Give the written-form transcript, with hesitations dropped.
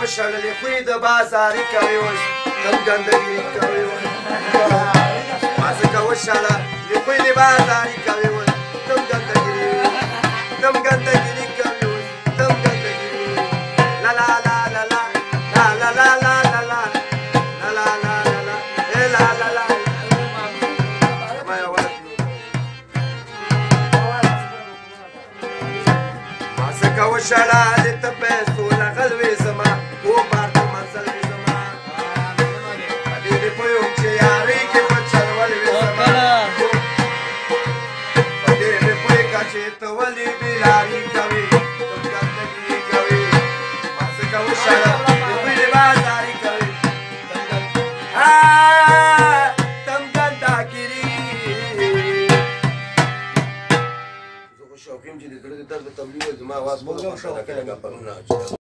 وشړلې خوی د بازاري کوي اوس تم ګندګي کوي ما ځکه وشړلې خوی د بازاري کوي اوس تم ګندګي کوي اوس تم ګندګي لا لا لا لا لا لا لا لا لا لا لا لا لا لا لا وشړلې ته پیسو لغلوې زما کوبار ته منزل وې زما دې دې پوهېږم چې یارۍ کې وچلولې وې زما په دې مې پوهېږه چې ته ولې بېلاري کوې تم ګندګي کوې ما ځکه وشړلې خوی دې بازاري کوې تم ګندګي شوقیم چې د زړه د درد تمرین زما اواز په